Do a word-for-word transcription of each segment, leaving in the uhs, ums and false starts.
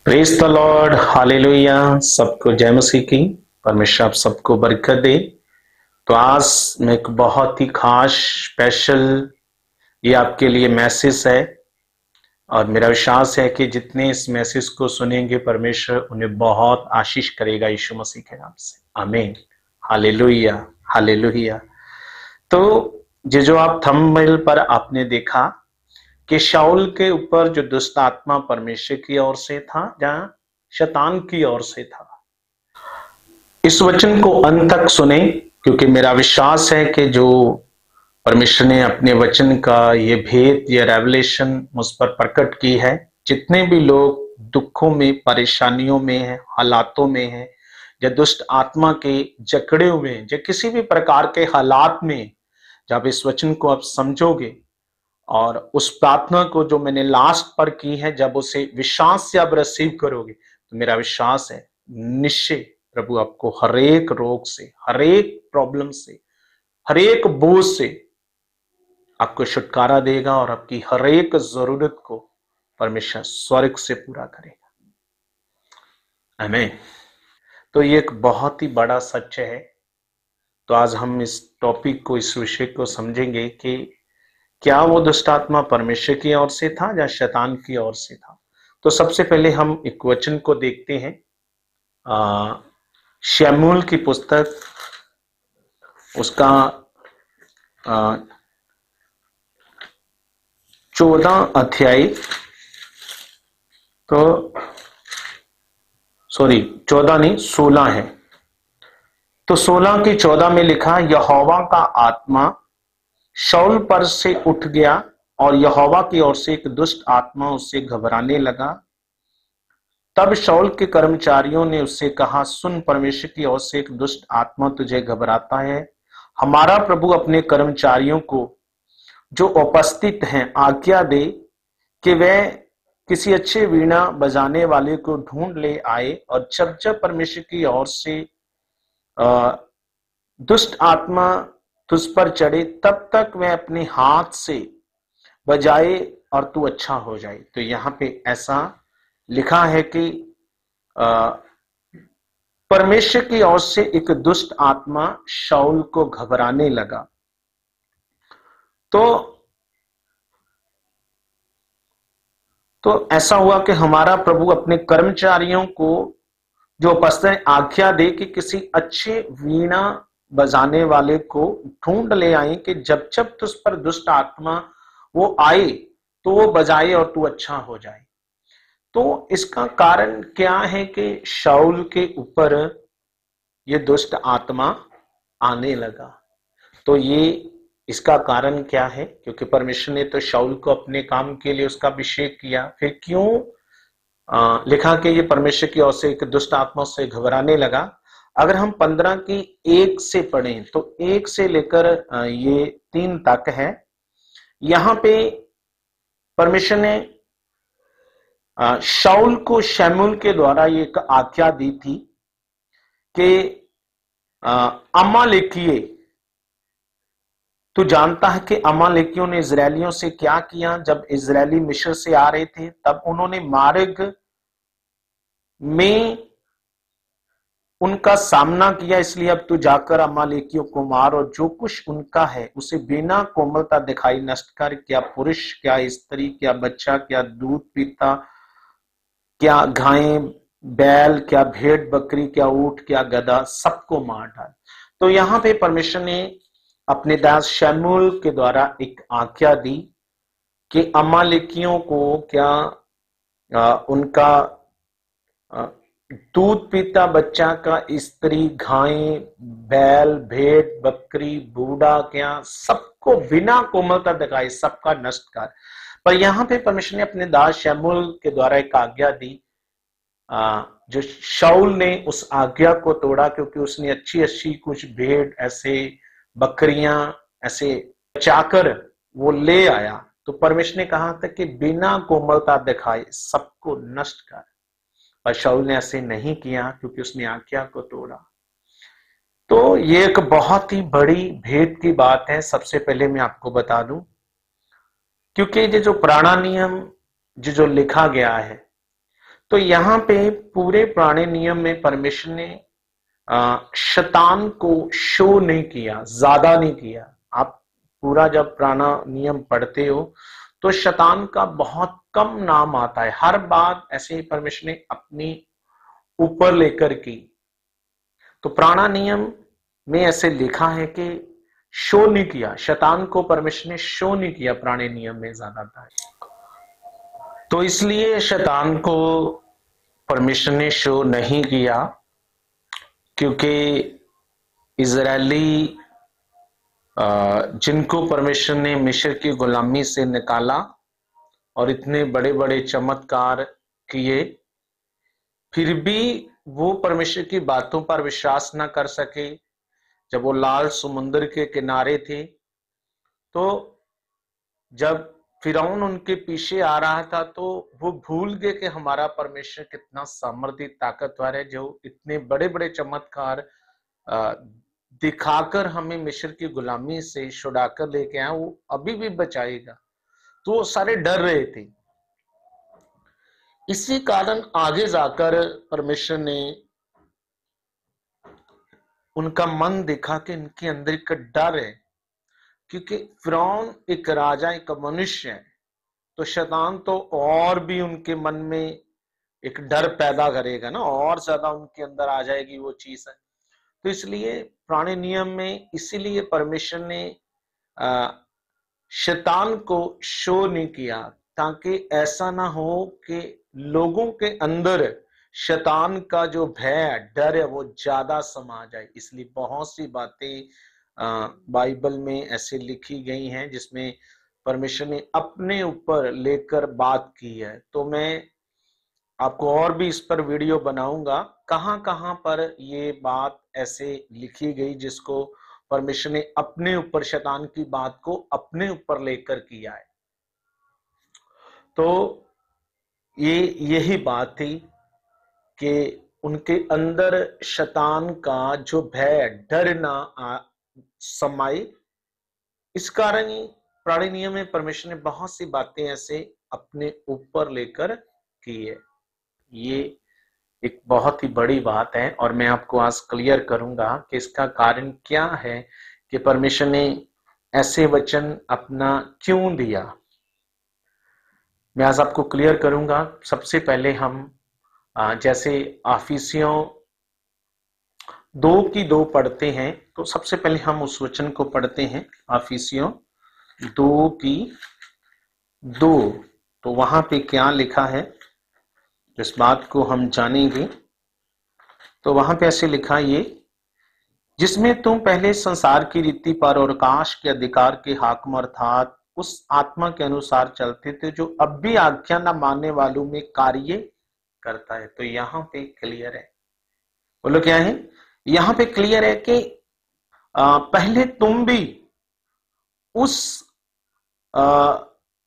Praise the Lord, hallelujah. सबको जय मसीह की। परमेश्वर आप सबको बरकत दे। तो आज में एक बहुत ही खास स्पेशल ये आपके लिए मैसेज है और मेरा विश्वास है कि जितने इस मैसेज को सुनेंगे परमेश्वर उन्हें बहुत आशीष करेगा यीशु मसीह के नाम से। आमीन, हालेलुया, हालेलुया। तो ये जो आप थंबनेल पर आपने देखा कि शाऊल के ऊपर जो दुष्ट आत्मा परमेश्वर की ओर से था, जहां शैतान की ओर से था। इस वचन को अंत तक सुने, क्योंकि मेरा विश्वास है कि जो परमेश्वर ने अपने वचन का ये भेद, ये रेवलेशन मुझ पर प्रकट की है, जितने भी लोग दुखों में, परेशानियों में हैं, हालातों में हैं, या दुष्ट आत्मा के जकड़े हुए हैं, या किसी भी प्रकार के हालात में, जब इस वचन को आप समझोगे और उस प्रार्थना को जो मैंने लास्ट पर की है, जब उसे विश्वास से आप रिसीव करोगे, तो मेरा विश्वास है निश्चय प्रभु आपको हरेक रोग से, हरेक प्रॉब्लम से, हरेक बोझ से आपको छुटकारा देगा और आपकी हरेक जरूरत को परमेश्वर स्वर्ग से पूरा करेगा। आमीन। तो ये एक बहुत ही बड़ा सत्य है। तो आज हम इस टॉपिक को, इस विषय को समझेंगे कि क्या वो दुष्ट आत्मा परमेश्वर की ओर से था या शैतान की ओर से था। तो सबसे पहले हम एक वचन को देखते हैं, शमूएल की पुस्तक, उसका चौदह अध्याय, तो सॉरी चौदह नहीं सोलह है। तो सोलह की चौदह में लिखा, यहोवा का आत्मा शाऊल पर से उठ गया और यहोवा की ओर से एक दुष्ट आत्मा उससे घबराने लगा। तब शाऊल के कर्मचारियों ने उससे कहा, सुन, परमेश्वर की ओर से एक दुष्ट आत्मा तुझे घबराता है। हमारा प्रभु अपने कर्मचारियों को जो उपस्थित हैं आज्ञा दे कि वे किसी अच्छे वीणा बजाने वाले को ढूंढ ले आए, और जब जब परमेश्वर की ओर से दुष्ट आत्मा तुझ पर चढ़े तब तक वह अपने हाथ से बजाए और तू अच्छा हो जाए। तो यहां पे ऐसा लिखा है कि परमेश्वर की ओर से एक दुष्ट आत्मा शाऊल को घबराने लगा। तो तो ऐसा हुआ कि हमारा प्रभु अपने कर्मचारियों को जो उपस्थित आज्ञा दे कि किसी अच्छे वीणा बजाने वाले को ढूंढ ले आए कि जब जब तुझ पर दुष्ट आत्मा वो आए तो वो बजाए और तू अच्छा हो जाए। तो इसका कारण क्या है कि शाऊल के ऊपर ये दुष्ट आत्मा आने लगा। तो ये इसका कारण क्या है? क्योंकि परमेश्वर ने तो शाऊल को अपने काम के लिए उसका अभिषेक किया। फिर क्यों आ, लिखा कि ये परमेश्वर की ओर से एक दुष्ट आत्मा से घबराने लगा? अगर हम पंद्रह की एक से पढ़ें तो एक से लेकर ये तीन तक है। यहां पे परमेश्वर ने शाऊल को शमूएल के द्वारा ये एक आज्ञा दी थी कि अमालेकिये, तू जानता है कि अमालेकियों ने इजरायलियों से क्या किया। जब इजरायली मिस्र से आ रहे थे तब उन्होंने मार्ग में उनका सामना किया, इसलिए अब तू जाकर अमालेकियों को मार और जो कुछ उनका है उसे बिना कोमलता दिखाई नष्ट कर। क्या पुरुष, क्या स्त्री, क्या बच्चा, क्या दूध पीता, क्या गाय बैल, क्या भेड़ बकरी, क्या ऊंट, क्या गधा, सबको मार डाल। तो यहाँ पे परमेश्वर ने अपने दास शमूएल के द्वारा एक आज्ञा दी कि अमालेकियों को क्या आ, उनका आ, दूध पीता बच्चा का, स्त्री, गाय, बैल, भेड़, बकरी, बूढ़ा, क्या सबको बिना कोमलता दिखाए सबका नष्ट कर। पर यहाँ पे परमेश्वर ने अपने दास शमूएल के द्वारा एक आज्ञा दी, आ, जो शाऊल ने उस आज्ञा को तोड़ा, क्योंकि उसने अच्छी अच्छी कुछ भेड़, ऐसे बकरियां ऐसे बचाकर वो ले आया। तो परमेश्वर ने कहा था कि बिना कोमलता दिखाए सबको नष्ट कर, पर शाऊल ने ऐसे नहीं किया क्योंकि उसने आज्ञा को तोड़ा। तो ये एक बहुत ही बड़ी भेद की बात है। सबसे पहले मैं आपको बता दूं, क्योंकि ये जो पुराना नियम जो जो लिखा गया है, तो यहाँ पे पूरे पुराने नियम में परमेश्वर ने शैतान को शो नहीं किया, ज्यादा नहीं किया। आप पूरा जब पुराना नियम पढ़ते हो तो शैतान का बहुत कम नाम आता है। हर बात ऐसे ही परमेश्वर ने अपनी ऊपर लेकर की। तो पुराना नियम में ऐसे लिखा है कि शो नहीं किया, शैतान को परमेश्वर ने शो नहीं किया पुराने नियम में ज्यादातर। तो इसलिए शैतान को परमेश्वर ने शो नहीं किया, क्योंकि इजरायली जिनको परमेश्वर ने मिस्र की गुलामी से निकाला और इतने बड़े बड़े चमत्कार किए, फिर भी वो परमेश्वर की बातों पर विश्वास न कर सके। जब वो लाल समुद्र के किनारे थे, तो जब फिरौन उनके पीछे आ रहा था, तो वो भूल गए कि हमारा परमेश्वर कितना सामर्थ्य ताकतवर है, जो इतने बड़े बड़े चमत्कार दिखाकर हमें मिस्र की गुलामी से छुड़ाकर लेके आया, वो अभी भी बचाएगा। तो वो सारे डर रहे थे। इसी कारण आगे जाकर परमेश्वर ने उनका मन देखा कि इनके अंदर एक डर है, क्योंकि फिरौन एक राजा, एक मनुष्य है, तो शैतान तो और भी उनके मन में एक डर पैदा करेगा ना, और ज्यादा उनके अंदर आ जाएगी वो चीज है। तो इसलिए पुराने नियम में इसीलिए परमेश्वर ने शैतान को शो नहीं किया, ताकि ऐसा ना हो कि लोगों के अंदर शैतान का जो भय, डर है, वो ज्यादा समा जाए। इसलिए बहुत सी बातें बाइबल में ऐसे लिखी गई हैं जिसमें परमेश्वर ने अपने ऊपर लेकर बात की है। तो मैं आपको और भी इस पर वीडियो बनाऊंगा, कहां कहां पर ये बात ऐसे लिखी गई जिसको परमेश्वर ने अपने ऊपर, शैतान की बात को अपने ऊपर लेकर किया है। तो ये यही बात थी कि उनके अंदर शैतान का जो भय, डर ना समाये। इस कारण ही पुराने नियम में परमेश्वर ने बहुत सी बातें ऐसे अपने ऊपर लेकर की है। ये एक बहुत ही बड़ी बात है और मैं आपको आज क्लियर करूंगा कि इसका कारण क्या है कि परमेश्वर ने ऐसे वचन अपना क्यों दिया। मैं आज आपको क्लियर करूंगा। सबसे पहले हम जैसे आफिसियों दो की दो पढ़ते हैं, तो सबसे पहले हम उस वचन को पढ़ते हैं, आफिसियों दो की दो। तो वहां पे क्या लिखा है, इस बात को हम जानेंगे। तो वहां पे ऐसे लिखा, ये जिसमें तुम पहले संसार की रीति पर और आकाश के अधिकार के हाकिम अर्थात उस आत्मा के अनुसार चलते थे जो अब भी आज्ञा न मानने वालों में कार्य करता है। तो यहाँ पे क्लियर है, बोलो क्या है, यहाँ पे क्लियर है कि आ, पहले तुम भी उस आ,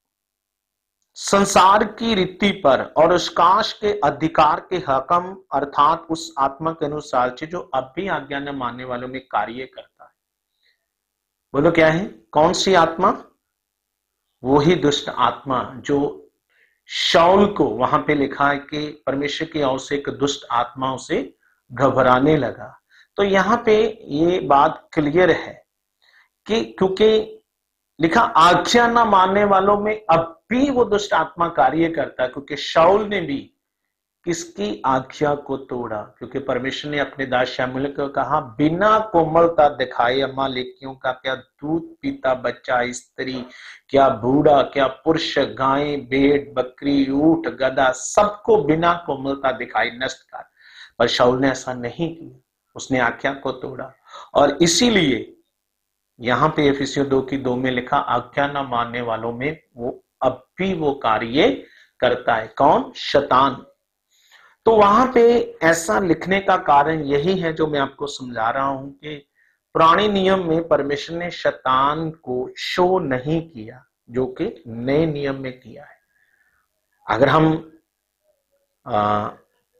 संसार की रीति पर और उस काश के अधिकार के हकम अर्थात उस आत्मा के अनुसार जो अब भी आज्ञा न मानने वालों में कार्य करता है। बोलो क्या है, कौन सी आत्मा, वो ही दुष्ट आत्मा जो शाऊल को, वहां पे लिखा है कि परमेश्वर की ओर से एक दुष्ट आत्मा उसे घबराने लगा। तो यहाँ पे ये बात क्लियर है कि क्योंकि लिखा आज्ञा न मानने वालों में अब भी वो दुष्ट आत्मा कार्य करता है, क्योंकि शाऊल ने भी किसकी आज्ञा को तोड़ा। क्योंकि परमेश्वर ने अपने दास शमूएल को कहा, बिना कोमलता दिखाए अमालेकियों का क्या दूध पीता बच्चा, स्त्री, क्या बूढ़ा, क्या पुरुष, गाय, भेड़, बकरी, ऊंट, गधा, सबको बिना कोमलता दिखाई नष्ट कर। पर शाऊल ने ऐसा नहीं किया, उसने आज्ञा को तोड़ा। और इसीलिए यहाँ पे एफिसियों दो की दो में लिखा, आज्ञा न मानने वालों में वो अब भी वो कार्य करता है। कौन, शैतान। तो वहां पे ऐसा लिखने का कारण यही है जो मैं आपको समझा रहा हूं कि पुराने नियम में परमेश्वर ने शैतान को शो नहीं किया, जो कि नए नियम में किया है। अगर हम आ,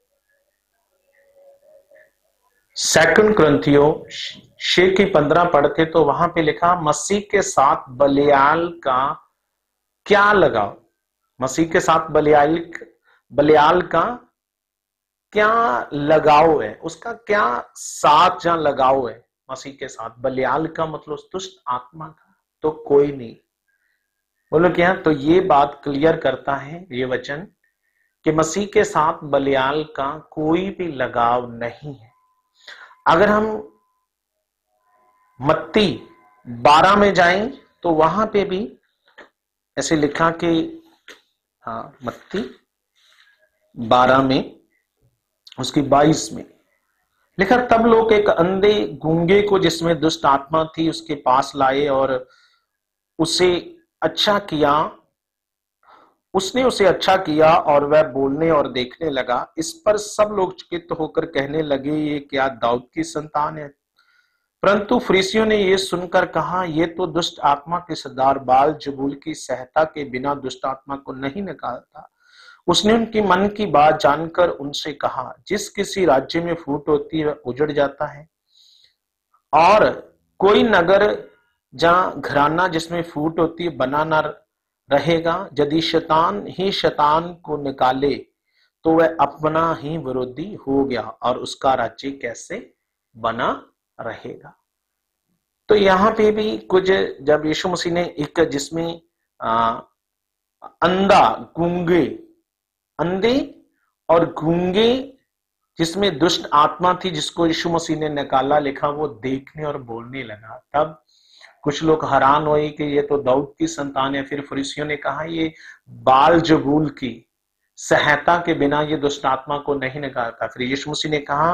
सेकंड क्रंथियों छह की पंद्रह पढ़ते तो वहां पे लिखा, मसीह के साथ बलियाल का क्या लगाव, मसीह के साथ बलियाल बलियाल का क्या लगाव है, उसका क्या साथ जहां लगाव है मसीह के साथ, बलियाल का मतलब दुष्ट आत्मा का तो कोई नहीं। बोलो क्या? तो ये बात क्लियर करता है ये वचन कि मसीह के साथ बलियाल का कोई भी लगाव नहीं है। अगर हम मत्ती बारह में जाएं तो वहां पे भी ऐसे लिखा कि, हाँ मत्ती बारह में उसकी बाईस में लिखा, तब लोग एक अंधे गूंगे को जिसमें दुष्ट आत्मा थी उसके पास लाए और उसे अच्छा किया उसने उसे अच्छा किया और वह बोलने और देखने लगा। इस पर सब लोग चकित होकर कहने लगे, ये क्या दाऊद की संतान है? परंतु फरीसियों ने यह सुनकर कहा, ये तो दुष्ट आत्मा के सरदार बाल जबूल की सहायता के बिना दुष्ट आत्मा को नहीं निकालता। उसने उनकी मन की बात जानकर उनसे कहा, जिस किसी राज्य में फूट होती है वह उजड़ जाता है, और कोई नगर जहां घराना जिसमें फूट होती है बना न रहेगा। यदि शैतान ही शैतान को निकाले तो वह अपना ही विरोधी हो गया और उसका राज्य कैसे बना रहेगा। तो यहाँ पे भी कुछ, जब यीशु मसीह ने एक जिसमें आ, अंधा गूंगे अंधे और गूंगे जिसमें दुष्ट आत्मा थी जिसको यीशु मसीह ने निकाला, लिखा वो देखने और बोलने लगा। तब कुछ लोग हैरान हुए कि ये तो दाऊद की संतान है। फिर फरीसियों ने कहा, ये बाल जबूल की सहायता के बिना ये दुष्ट आत्मा को नहीं निकालता। फिर यीशु मसीह ने कहा,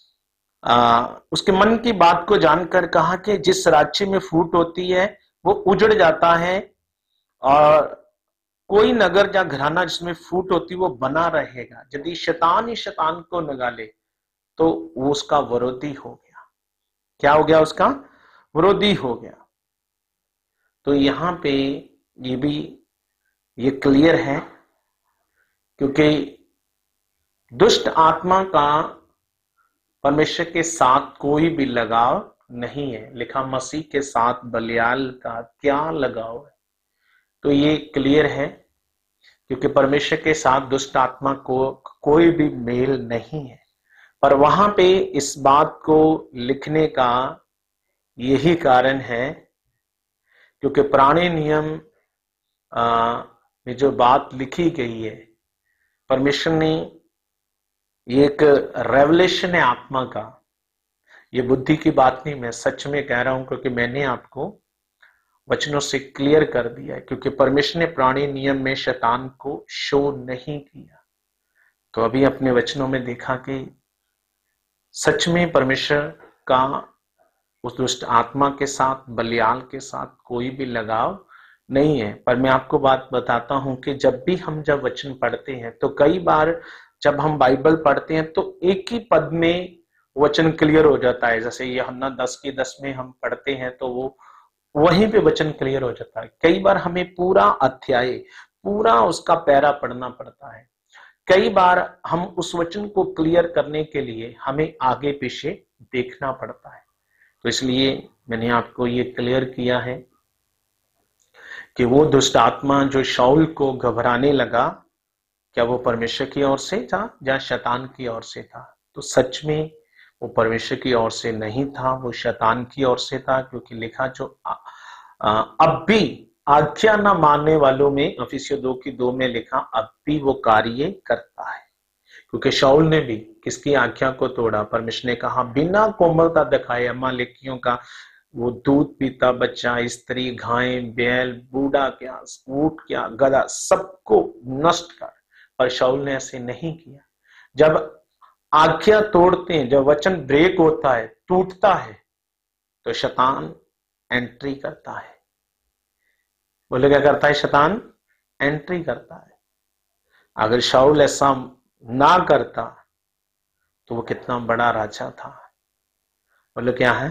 आ, उसके मन की बात को जानकर कहा कि जिस राज्य में फूट होती है वो उजड़ जाता है, और कोई नगर या घराना जिसमें फूट होती वो बना रहेगा। यदि शैतान ही शैतान को निकाले तो वो उसका विरोधी हो गया। क्या हो गया? उसका विरोधी हो गया। तो यहां पे ये भी ये क्लियर है, क्योंकि दुष्ट आत्मा का परमेश्वर के साथ कोई भी लगाव नहीं है। लिखा, मसीह के साथ बलियाल का क्या लगाव है? तो ये क्लियर है, क्योंकि परमेश्वर के साथ दुष्ट आत्मा को कोई भी मेल नहीं है। पर वहां पे इस बात को लिखने का यही कारण है, क्योंकि पुराने नियम में जो बात लिखी गई है, परमेश्वर ने ये एक रेवलेशन है आत्मा का। ये बुद्धि की बात नहीं, मैं सच में कह रहा हूं, क्योंकि मैंने आपको वचनों से क्लियर कर दिया है। क्योंकि परमेश्वर ने पुराने नियम में शैतान को शो नहीं किया। तो अभी अपने वचनों में देखा कि सच में परमेश्वर का उस दुष्ट आत्मा के साथ, बलियाल के साथ कोई भी लगाव नहीं है। पर मैं आपको बात बताता हूं कि जब भी हम जब वचन पढ़ते हैं तो कई बार जब हम बाइबल पढ़ते हैं तो एक ही पद में वचन क्लियर हो जाता है। जैसे यूहन्ना दस की दस में हम पढ़ते हैं तो वो वहीं पे वचन क्लियर हो जाता है। कई बार हमें पूरा अध्याय, पूरा उसका पैरा पढ़ना पड़ता है। कई बार हम उस वचन को क्लियर करने के लिए हमें आगे पीछे देखना पड़ता है। तो इसलिए मैंने आपको ये क्लियर किया है कि वो दुष्ट आत्मा जो शाऊल को घबराने लगा, क्या वो परमेश्वर की ओर से था या शैतान की ओर से था? तो सच में वो परमेश्वर की ओर से नहीं था, वो शैतान की ओर से था। क्योंकि लिखा, जो आ, आ, अब भी आज्ञा न मानने वालों में, इफिसियों दो की दो में लिखा, अब भी वो कार्य करता है। क्योंकि शाऊल ने भी किसकी आज्ञा को तोड़ा? परमेश्वर ने कहा, बिना कोमलता दिखाए अमालेकियों का वो दूध पीता बच्चा, स्त्री, गाय, बैल, बूढ़ा क्या, ऊंट क्या, गधा, सबको नष्ट कर। पर शाऊल ने ऐसे नहीं किया। जब आज्ञा तोड़ते हैं, जब वचन ब्रेक होता है, टूटता है, तो शैतान एंट्री करता है। बोले क्या करता है? शैतान एंट्री करता है। अगर शाऊल ऐसा ना करता तो वो कितना बड़ा राजा था। बोले क्या है?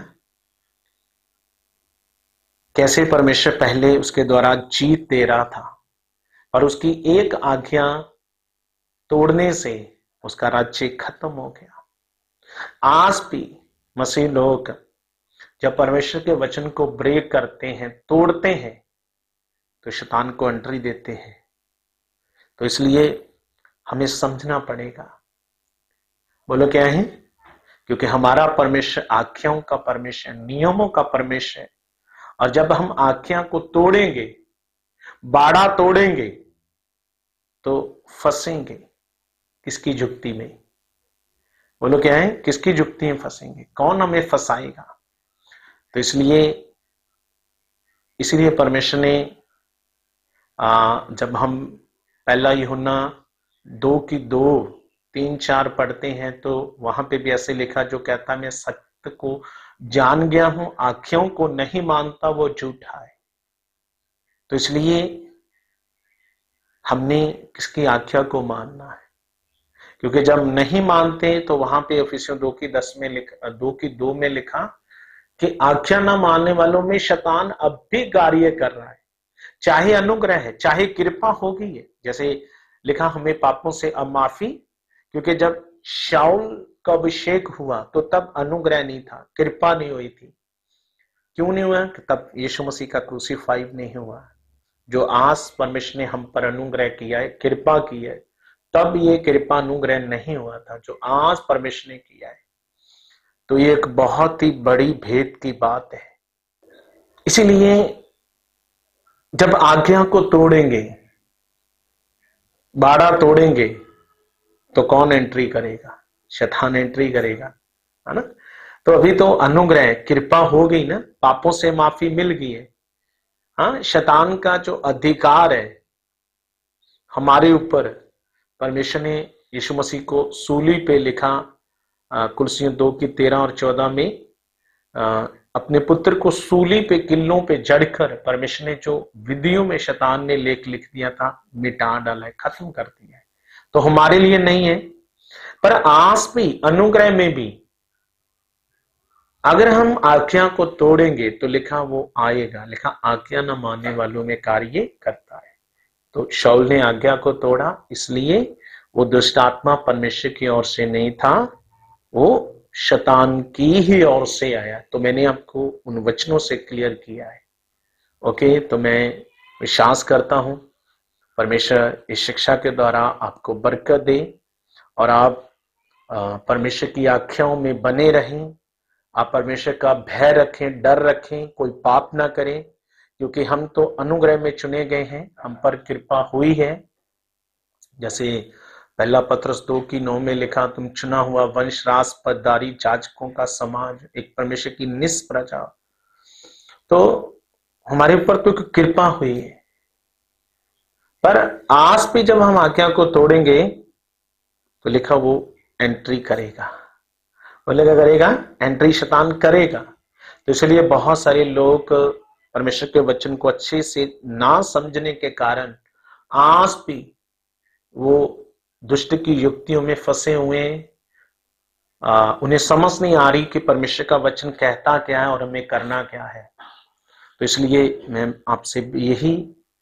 कैसे परमेश्वर पहले उसके द्वारा जीत दे रहा था, पर उसकी एक आज्ञा तोड़ने से उसका राज्य खत्म हो गया। आज भी मसीह लोग जब परमेश्वर के वचन को ब्रेक करते हैं, तोड़ते हैं, तो शैतान को एंट्री देते हैं। तो इसलिए हमें समझना पड़ेगा बोलो क्या है? क्योंकि हमारा परमेश्वर आज्ञाओं का परमेश्वर, नियमों का परमेश्वर है। और जब हम आज्ञा को तोड़ेंगे, बाड़ा तोड़ेंगे, तो फंसेंगे किसकी जुक्ति में? बोलो क्या है? किसकी जुक्ति में फंसेंगे? कौन हमें फंसाएगा? तो इसलिए इसलिए परमेश्वर ने आ, जब हम पहला यूहन्ना दो की दो तीन चार पढ़ते हैं तो वहां पे भी ऐसे लिखा, जो कहता मैं सत्य को जान गया हूं, आज्ञाओं को नहीं मानता, वो झूठा है। तो इसलिए हमने किसकी आज्ञा को मानना है? क्योंकि जब नहीं मानते तो वहां पे इफिसियों दो की दस में लिखा, दो की दो में लिखा कि आज्ञा ना मानने वालों में शैतान अब भी कार्य कर रहा है। चाहे अनुग्रह है, चाहे कृपा हो गई है, जैसे लिखा हमें पापों से अब माफी, क्योंकि जब शाऊल का अभिषेक हुआ तो तब अनुग्रह नहीं था, कृपा नहीं हुई थी। क्यों नहीं हुआ? तब यीशु मसीह का क्रूसीफाइड नहीं हुआ। जो आज परमेश्वर ने हम पर अनुग्रह किया है, कृपा की है, तब ये कृपा अनुग्रह नहीं हुआ था जो आज परमेश्वर ने किया है। तो ये एक बहुत ही बड़ी भेद की बात है। इसीलिए जब आज्ञा को तोड़ेंगे, बाड़ा तोड़ेंगे, तो कौन एंट्री करेगा? शैतान एंट्री करेगा, है ना? तो अभी तो अनुग्रह कृपा हो गई ना, पापों से माफी मिल गई है। हाँ, शैतान का जो अधिकार है हमारे ऊपर, परमेश्वर ने यीशु मसीह को सूली पे लिखा, कुलसियों दो की तेरह और चौदह में आ, अपने पुत्र को सूली पे किल्लों पे जड़कर परमेश्वर ने जो विधियों में शैतान ने लेख लिख दिया था, मिटा डाला है, खत्म कर दिया है। तो हमारे लिए नहीं है। पर आज भी अनुग्रह में भी अगर हम आज्ञा को तोड़ेंगे तो लिखा वो आएगा, लिखा आज्ञा न मानने वालों में कार्य करता है। तो शाऊल ने आज्ञा को तोड़ा, इसलिए वो दुष्ट आत्मा परमेश्वर की ओर से नहीं था, वो शैतान की ही ओर से आया। तो मैंने आपको उन वचनों से क्लियर किया है। ओके, तो मैं विश्वास करता हूं परमेश्वर इस शिक्षा के द्वारा आपको बरकत दे और आप परमेश्वर की आज्ञाओं में बने रहें। आप परमेश्वर का भय रखें, डर रखें, कोई पाप ना करें, क्योंकि हम तो अनुग्रह में चुने गए हैं, हम पर कृपा हुई है। जैसे पहला पत्रस दो की नौ में लिखा, तुम चुना हुआ वंश, राज, पदधारी, जाजकों का समाज, एक परमेश्वर की निस्प प्रजा। तो हमारे ऊपर तो कृपा हुई है। पर आज भी जब हम आज्ञा को तोड़ेंगे तो लिखा वो एंट्री करेगा। बोले क्या करेगा? एंट्री शैतान करेगा। तो इसलिए बहुत सारे लोग परमेश्वर के वचन को अच्छे से ना समझने के कारण आज भी वो दुष्ट की युक्तियों में फंसे हुए हैं। उन्हें समझ नहीं आ रही कि परमेश्वर का वचन कहता क्या है और हमें करना क्या है। तो इसलिए मैं आपसे यही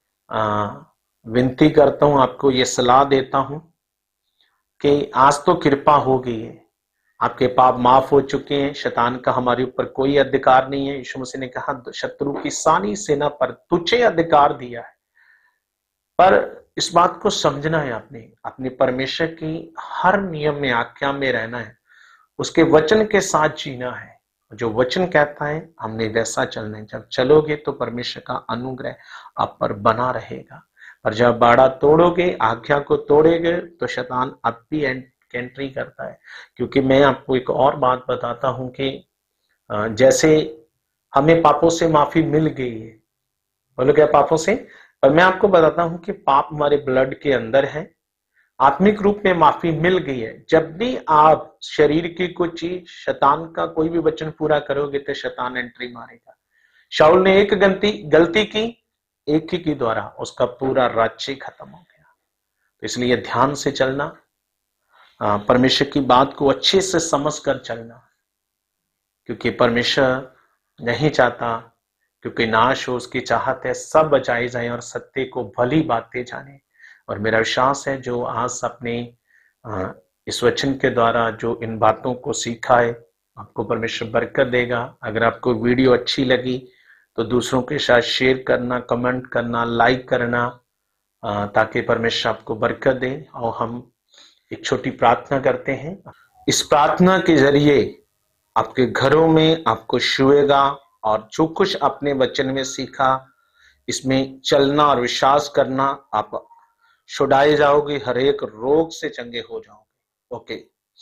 विनती करता हूं, आपको ये सलाह देता हूं कि आज तो कृपा हो गई है, आपके पाप माफ हो चुके हैं, शैतान का हमारे ऊपर कोई अधिकार नहीं है। यीशु मसीह ने कहा शत्रु की सारी सेना पर तुझे अधिकार दिया है। पर इस बात को समझना है, आपने अपने परमेश्वर की हर नियम में, आज्ञा में रहना है, उसके वचन के साथ जीना है। जो वचन कहता है हमने वैसा चलना है। जब चलोगे तो परमेश्वर का अनुग्रह आप पर बना रहेगा। पर जब बाड़ा तोड़ोगे, आज्ञा को तोड़ोगे, तो शैतान अब भी एंट्री करता है। क्योंकि मैं आपको एक और बात बताता हूं कि जैसे हमें पापों से माफी मिल गई है, बोलो क्या पापों से? और मैं आपको बताता हूं कि पाप हमारे ब्लड के अंदर है, आत्मिक रूप में माफी मिल गई है। जब भी आप शरीर की कोई चीज, शैतान का कोई भी वचन पूरा करोगे तो शैतान एंट्री मारेगा। शाऊल ने एक गलती गलती की, एक ही की द्वारा उसका पूरा राज्य खत्म हो गया। तो इसलिए ध्यान से चलना, परमेश्वर की बात को अच्छे से समझ कर चलना, क्योंकि परमेश्वर नहीं चाहता क्योंकि नाश हो, उसकी चाहत है सब बचाए जाए और सत्य को भली बातें जाने। और मेरा विश्वास है जो आज अपने इस वचन के द्वारा जो इन बातों को सीखा है, आपको परमेश्वर बरकत देगा। अगर आपको वीडियो अच्छी लगी तो दूसरों के साथ शेयर करना, कमेंट करना, लाइक करना, ताकि परमेश्वर आपको बरकत दे। और हम एक छोटी प्रार्थना करते हैं। इस प्रार्थना के जरिए आपके घरों में आपको छुएगा और जो कुछ आपने वचन में सीखा इसमें चलना और विश्वास करना, आप छुड़ाए जाओगे, हर एक रोग से चंगे हो जाओगे। Okay,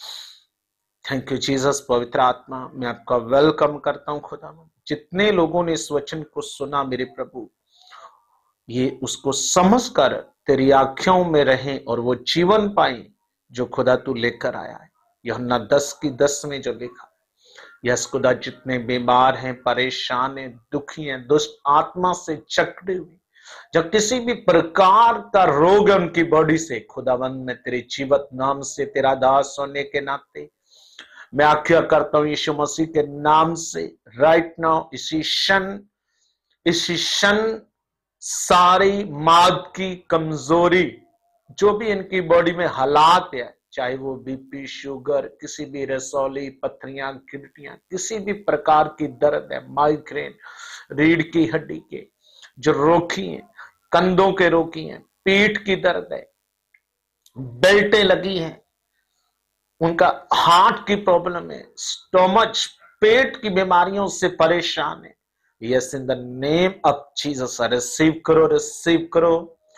thank you Jesus. पवित्र आत्मा, मैं आपका वेलकम करता हूं खुदा। जितने लोगों ने इस वचन को सुना मेरे प्रभु, ये उसको समझकर तेरी आँखों में रहें और वो जीवन पाए जो खुदा तू लेकर आया है। यूहन्ना दस की दस में जो लिखा, यस खुदा, जितने बीमार हैं, परेशान हैं, दुखी हैं, दुष्ट आत्मा से जकड़े हुए, जब किसी भी प्रकार का रोग है उनकी बॉडी से, खुदावंद मैं तेरे जीवत नाम से, तेरा दास होने के नाते मैं आज्ञा करता हूं यीशु मसीह के नाम से, राइट नाउ, इसी क्षण इसी क्षण सारी माद की कमजोरी जो भी इनकी बॉडी में हालात है, चाहे वो बीपी, शुगर, किसी भी रसौली, पथरियां, गिल्टियां, किसी भी प्रकार की दर्द है, माइग्रेन, रीढ़ की हड्डी के जो रोगी हैं, कंधों के रोगी हैं, पीठ की दर्द है, बेल्टें लगी हैं, उनका हार्ट की प्रॉब्लम है, स्टोमच, पेट की बीमारियों से परेशान है, yes in the name of Jesus receive करो, रिसीव करो।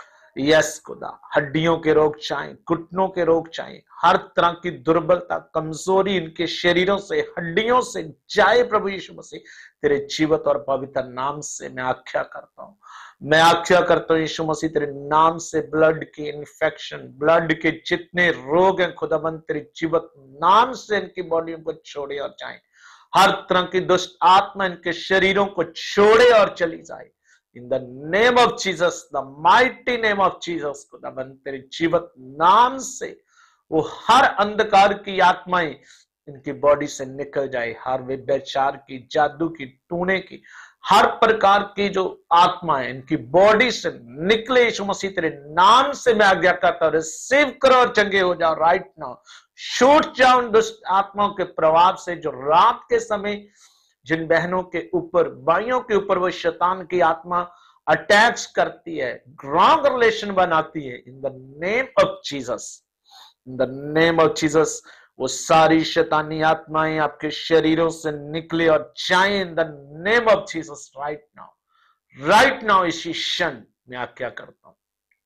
यस खुदा, हड्डियों के रोग चाहे, घुटनों के रोग चाहे, हर तरह की दुर्बलता, कमजोरी इनके शरीरों से, हड्डियों से जाए प्रभु यीशु मसीह तेरे जीवत और पवित्र नाम से मैं आज्ञा करता हूं। मैं आज्ञा करता हूं यीशु मसीह तेरे नाम से, ब्लड के इन्फेक्शन, ब्लड के जितने रोग हैं खुदाबंद तेरे जीवत नाम से इनकी बॉडी को छोड़े और जाए। हर तरह की दुष्ट आत्मा इनके शरीरों को छोड़े और चली जाए। In the name of Jesus, the mighty name of Jesus, खुदाबंद तेरे जीवत नाम से वो हर अंधकार की आत्माएं इनकी बॉडी से निकल जाए, हर व्यभिचार की, जादू की, टूने की, हर प्रकार की जो आत्माएं इनकी बॉडी से निकले यीशु मसीह तेरे नाम से मैं आज्ञा करता हूं, रिसीव करो और चंगे हो जाओ राइट नाउ। छूट जाओ उन दुष्ट आत्माओं के प्रभाव से जो रात के समय जिन बहनों के ऊपर, भाइयों के ऊपर वो शैतान की आत्मा अटैक्स करती है, रॉन्ग रिलेशन बनाती है, in the name of Jesus, in the name of Jesus वो सारी शैतानी आत्माएं आपके शरीरों से निकले और जाएं in the name of Jesus right now, right now. इसी क्षण मैं आज्ञा करता हूं,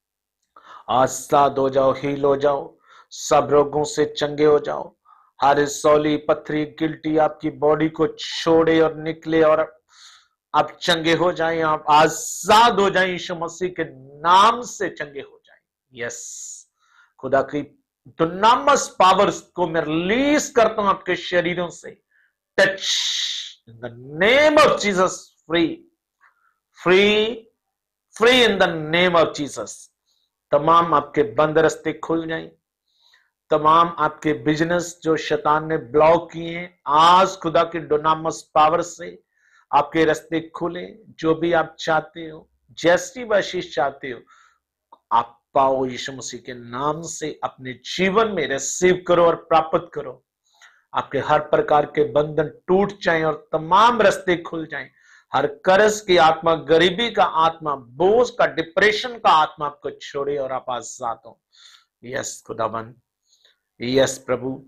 आजाद हो जाओ, हील हो जाओ, सब रोगों से चंगे हो जाओ, हर सौली, पथरी, गिल्टी आपकी बॉडी को छोड़े और निकले और आप चंगे हो जाएं, आप आजाद हो जाएं, यीशु मसीह के नाम से चंगे हो जाएं। यस खुदा की दुनामस पावर्स को मैं रिलीज करता हूं आपके शरीरों से, touch in the name of Jesus, free free free in the name of Jesus. तमाम आपके बंद रास्ते खुल जाएं, तमाम आपके बिजनेस जो शैतान ने ब्लॉक किए हैं, आज खुदा की डोनामस पावर से आपके रास्ते खुले। जो भी आप चाहते हो, जैसी आशीष चाहते हो, आप पाओ यीशु मसीह के नाम से अपने जीवन में रिसीव करो और प्राप्त करो। आपके हर प्रकार के बंधन टूट जाएं और तमाम रास्ते खुल जाएं। हर कर्ज की आत्मा, गरीबी का आत्मा, बोझ का, डिप्रेशन का आत्मा आपको छोड़े और आप आजाद हो। यस खुदावन, यस प्रभु,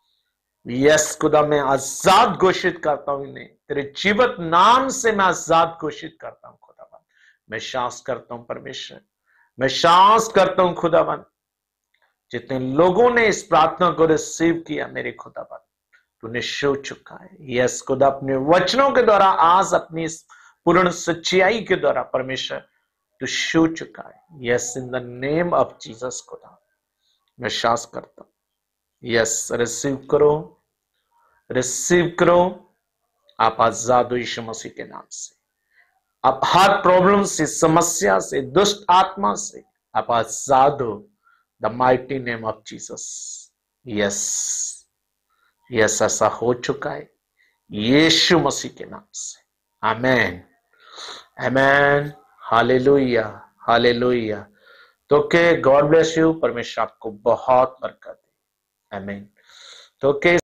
यस खुदा, मैं आजाद घोषित करता हूं इन्हें तेरे जीवत नाम से, मैं आजाद घोषित करता हूं खुदावन। मैं सांस करता हूं परमेश्वर, मैं सांस करता हूं खुदावन। जितने लोगों ने इस प्रार्थना को रिसीव किया मेरे खुदावन, तूने छू चुका है। यस खुदा, अपने वचनों के द्वारा, आज अपनी इस पूर्ण सच्चाई के द्वारा परमेश्वर तू छू चुका है। Yes in the name of Jesus खुदा मैं सांस करता हूं। यस रिसीव करो, रिसीव करो, आप आजाद हो यीशु मसीह के नाम से। आप हर प्रॉब्लम से, समस्या से, दुष्ट आत्मा से आप आजाद हो, the mighty name of Jesus. Yes yes ऐसा हो चुका है यीशु मसीह के नाम से। Amen, amen, hallelujah, hallelujah. तो के गॉड ब्लेस यू, परमेश्वर आपको बहुत बरकत दे। आमेन। तो के